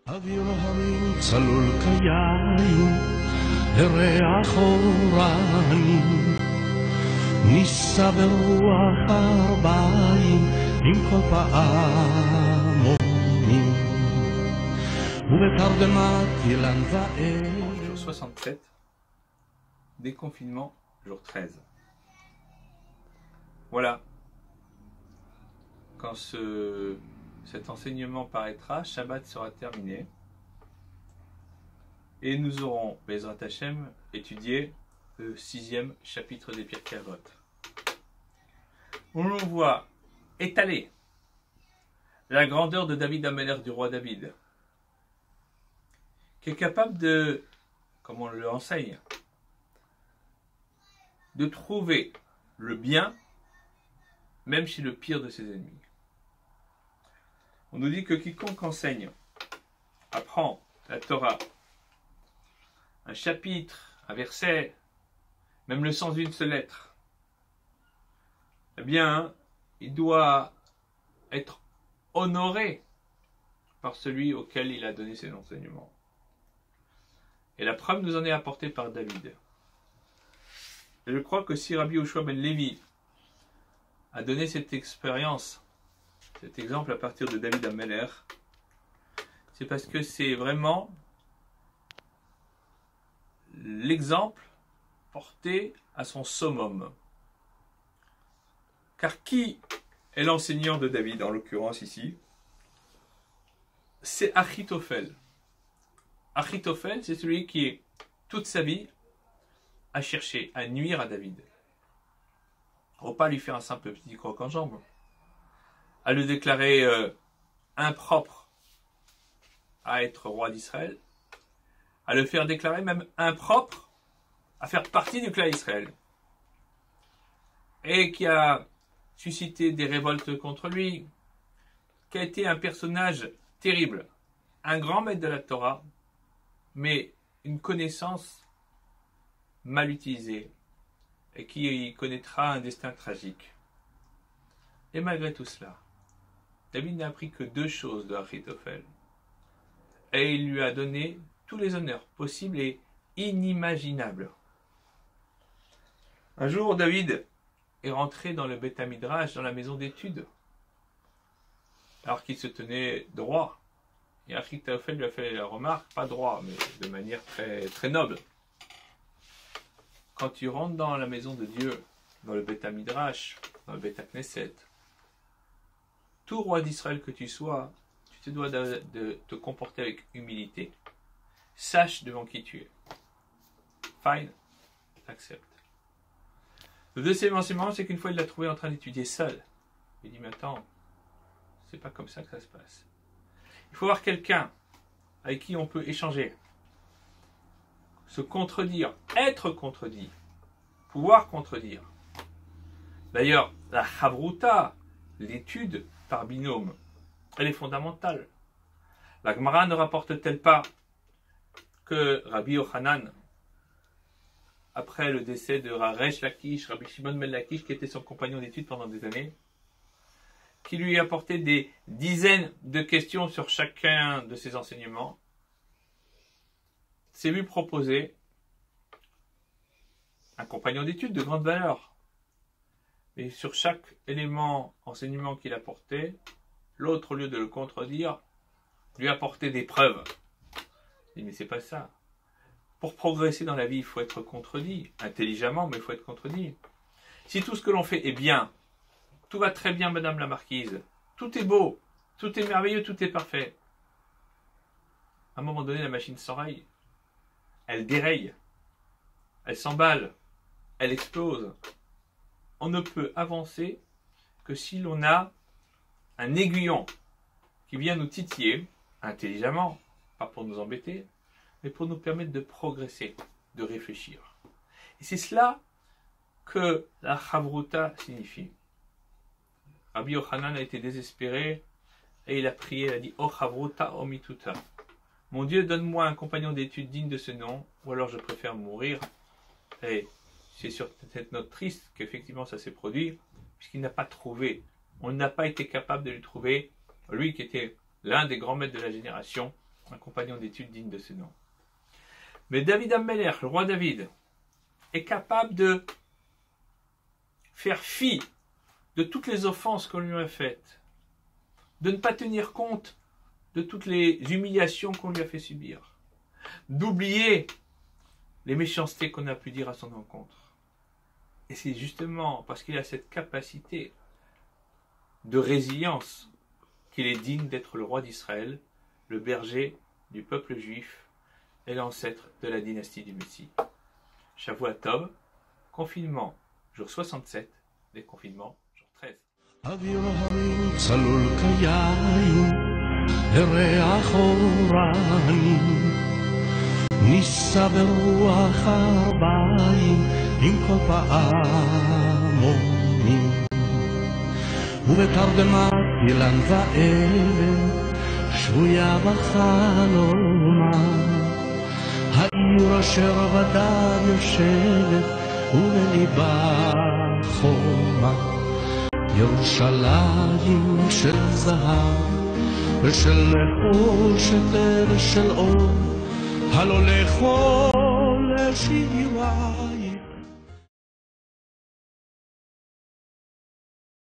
אווירונים צלול כיין, וריח אורנים, נישא ברוח ארבעים, עם כל פעמונים, ובתרדמת אילן ואל. Jour 67, déconfinement, jour 13. Voilà. Quand cet enseignement paraîtra, Shabbat sera terminé. Et nous aurons, Bezrat Hashem, étudié le 6e chapitre des Pirkei Avot. On nous voit étaler la grandeur de David Amelech, du roi David, qui est capable de, comme on le enseigne, de trouver le bien même chez le pire de ses ennemis. On nous dit que quiconque enseigne, apprend la Torah, un chapitre, un verset, même le sens d'une seule lettre, eh bien, il doit être honoré par celui auquel il a donné ses enseignements. Et la preuve nous en est apportée par David. Et je crois que si Rabbi Yoshua ben Levi a donné cette expérience, cet exemple à partir de David Amelech, c'est parce que c'est vraiment l'exemple porté à son summum. Car qui est l'enseignant de David, en l'occurrence ici? C'est Achitophel. Achitophel, c'est celui qui, toute sa vie, a cherché à nuire à David. On ne va pas lui faire un simple petit croc en jambe, à le déclarer impropre à être roi d'Israël, à le faire déclarer même impropre à faire partie du clan d'Israël, et qui a suscité des révoltes contre lui, qui a été un personnage terrible, un grand maître de la Torah, mais une connaissance mal utilisée, et qui connaîtra un destin tragique. Et malgré tout cela, David n'a appris que deux choses de Achitophel, et il lui a donné tous les honneurs possibles et inimaginables. Un jour, David est rentré dans le Beth Midrash, dans la maison d'études, alors qu'il se tenait droit. Et Achitophel lui a fait la remarque, pas droit, mais de manière très, très noble. Quand tu rentres dans la maison de Dieu, dans le Beth Midrash, dans le Beth Knesset, tout roi d'Israël que tu sois, tu te dois de te comporter avec humilité. Sache devant qui tu es. Fine, accepte. Le deuxième enseignement, c'est qu'une fois il l'a trouvé en train d'étudier seul. Il dit, mais attends, c'est pas comme ça que ça se passe. Il faut avoir quelqu'un avec qui on peut échanger, se contredire, être contredit, pouvoir contredire. D'ailleurs, la chavruta, l'étude par binôme, elle est fondamentale. La Gemara ne rapporte-t-elle pas que Rabbi Yochanan, après le décès de Resh Lakish, Rabbi Shimon ben Lakish, qui était son compagnon d'études pendant des années, qui lui apportait des dizaines de questions sur chacun de ses enseignements, s'est vu proposer un compagnon d'études de grande valeur. Et sur chaque élément, enseignement qu'il apportait, l'autre, au lieu de le contredire, lui apportait des preuves. Il dit, mais c'est pas ça. Pour progresser dans la vie, il faut être contredit. Intelligemment, mais il faut être contredit. Si tout ce que l'on fait est bien, tout va très bien, madame la marquise, tout est beau, tout est merveilleux, tout est parfait. À un moment donné, la machine s'enraye. Elle déraye. Elle s'emballe. Elle explose. On ne peut avancer que si l'on a un aiguillon qui vient nous titiller intelligemment, pas pour nous embêter, mais pour nous permettre de progresser, de réfléchir. Et c'est cela que la chavruta signifie. Rabbi Yochanan a été désespéré et il a prié, il a dit « O chavruta o mituta » Mon Dieu, donne-moi un compagnon d'études digne de ce nom, ou alors je préfère mourir. Et c'est sur cette note triste qu'effectivement ça s'est produit, puisqu'il n'a pas trouvé, on n'a pas été capable de lui trouver, lui qui était l'un des grands maîtres de la génération, un compagnon d'études digne de ce nom. Mais David Amelech, le roi David, est capable de faire fi de toutes les offenses qu'on lui a faites, de ne pas tenir compte de toutes les humiliations qu'on lui a fait subir, d'oublier les méchancetés qu'on a pu dire à son encontre. Et c'est justement parce qu'il a cette capacité de résilience qu'il est digne d'être le roi d'Israël, le berger du peuple juif et l'ancêtre de la dynastie du Messie. Shavua Tov, confinement, jour 67, déconfinement, jour 13. אוויר הרים צלול כיין, הריח אורני, נישא ברוח ארבעים, עם כל פעמונים. ובתרדמת אילן ואבן, שבויה בחלומה, העיר אשר בדד יושבת, ובליבה חומה. ירושלים של זהב ושל נחושת ושל אור, הלא לכל